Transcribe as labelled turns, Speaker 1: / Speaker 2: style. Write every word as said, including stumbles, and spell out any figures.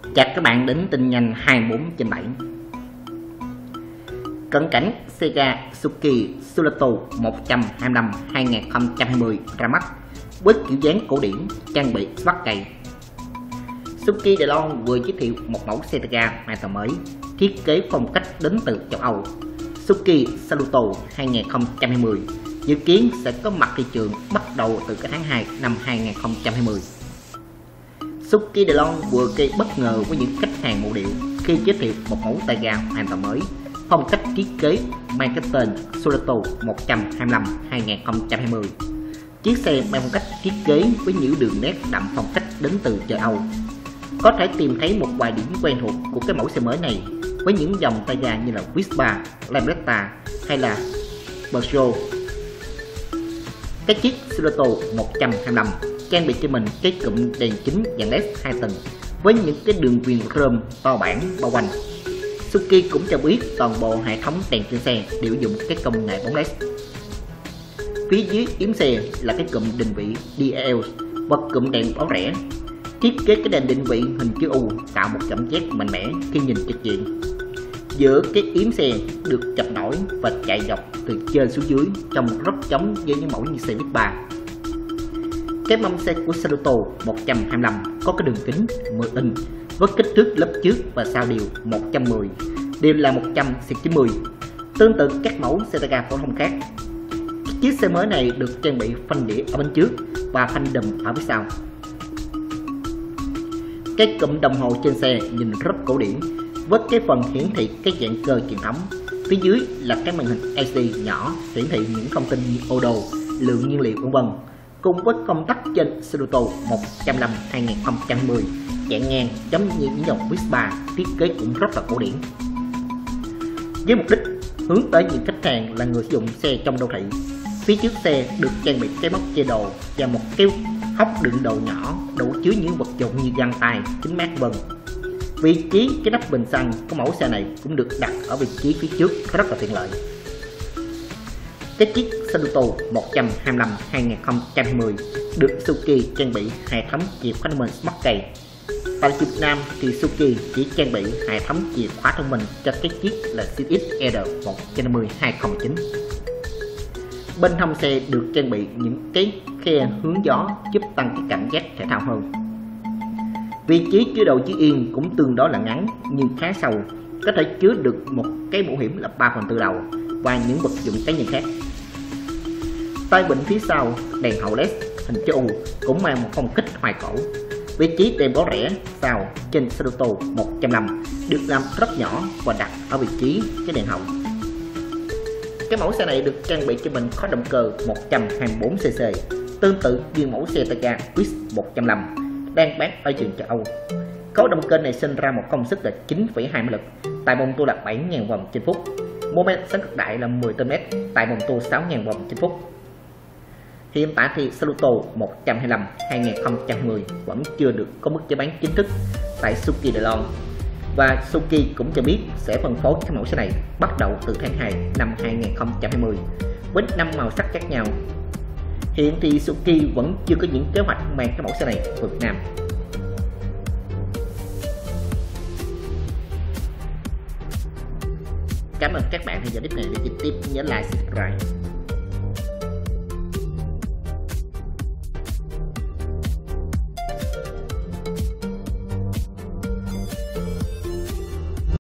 Speaker 1: Chào các bạn đến tin nhanh hai mươi bốn trên bảy. Cận cảnh Sega Suzuki Cerato một hai năm hai không hai không ra mắt với kiểu dáng cổ điển, trang bị bắt cây. Suzuki DeLong vừa giới thiệu một mẫu xe tay ga hoàn toàn mới, thiết kế phong cách đến từ châu Âu. Suzuki Cerato hai không hai không dự kiến sẽ có mặt thị trường bắt đầu từ tháng hai năm hai không hai không. Suzuki DeLong vừa gây bất ngờ với những khách hàng mộ điệu khi giới thiệu một mẫu tay ga hoàn toàn mới, phong cách thiết kế mang cái tên Cerato một hai năm hai không hai không. Chiếc xe mang phong cách thiết kế với những đường nét đậm phong cách đến từ châu Âu. Có thể tìm thấy một vài điểm quen thuộc của cái mẫu xe mới này với những dòng tay ga như là Vespa, Lambretta hay là Peugeot. Cái chiếc Cerato một hai năm trang bị cho mình cái cụm đèn chính dạng led hai tầng với những cái đường viền chrome to bản bao quanh. Suzuki cũng cho biết toàn bộ hệ thống đèn trên xe đều dùng cái công nghệ bóng led. Phía dưới yếm xe là cái cụm định vị đê e lờ và cụm đèn báo rẽ. Thiết kế cái đèn định vị hình chữ U tạo một cảm giác mạnh mẽ khi nhìn trực diện. Giữa cái yếm xe được chập nổi và chạy dọc từ trên xuống dưới trông rất giống với những mẫu như xe Vespa. Cái mâm xe của Cerato một hai năm có cái đường kính mười inch với kích thước lớp trước và sau đều một trăm mười, đều là một trăm chín mươi, tương tự các mẫu xe tay ga phổ thông khác. Chiếc xe mới này được trang bị phanh đĩa ở bên trước và phanh đùm ở phía sau. Cái cụm đồng hồ trên xe nhìn rất cổ điển với cái phần hiển thị cái dạng cơ truyền thống. Phía dưới là cái màn hình lờ xê đê nhỏ hiển thị những thông tin như ô đồ, lượng nhiên liệu vân vân. Cùng với công tắc trên Cerato một năm hai không hai không dạng ngang giống như những dòng Vespa, thiết kế cũng rất là cổ điển. Với mục đích hướng tới những khách hàng là người sử dụng xe trong đô thị, phía trước xe được trang bị cái móc che đồ và một cái hốc đựng đồ nhỏ đủ chứa những vật dụng như găng tay, kính mát vân. Vị trí cái nắp bình xăng của mẫu xe này cũng được đặt ở vị trí phía trước rất là tiện lợi. Cái chiếc Cerato một hai năm hai không hai không được Suzuki trang bị hệ thống chìa khóa thông minh Smart Key. Tại Việt Nam thì Suzuki chỉ trang bị hệ thống chìa khóa thông minh cho cái chiếc là xê ích R một năm không hai không chín. Bên hông xe được trang bị những cái khe hướng gió giúp tăng cái cảm giác thể thao hơn. Vị trí chứa đồ chứa yên cũng tương đối là ngắn nhưng khá sâu, có thể chứa được một cái mũ hiểm là ba phần tư đầu và những vật dụng cá nhân khác. Tay vịn phía sau đèn hậu led hình chữ U cũng mang một phong cách hoài cổ. Vị trí đèn báo rẽ sau trên Cerato một năm được làm rất nhỏ và đặt ở vị trí cái đèn hậu. Cái mẫu xe này được trang bị cho mình khóa động cơ một trăm hai mươi bốn xê xê, tương tự như mẫu xe tay ga Wish một trăm năm đang bán ở trường châu Âu. Khối động cơ này sinh ra một công suất là chín phẩy hai mã lực, tại vòng tua là bảy nghìn vòng trên phút. Mô men xoắn cực đại là mười ki lô mét, tại vòng tua sáu nghìn vòng trên phút. Hiện tại thì Cerato một hai năm hai không hai không vẫn chưa được có mức giá bán chính thức tại Suzuki DeLong, và Suzuki cũng cho biết sẽ phân phối cái mẫu xe này bắt đầu từ tháng hai năm hai không hai không với năm màu sắc khác nhau. Hiện thì Suzuki vẫn chưa có những kế hoạch mang cái mẫu xe này vào Việt Nam. Cảm ơn các bạn theo dõi clip này. Để tiếp nhớ like, subscribe.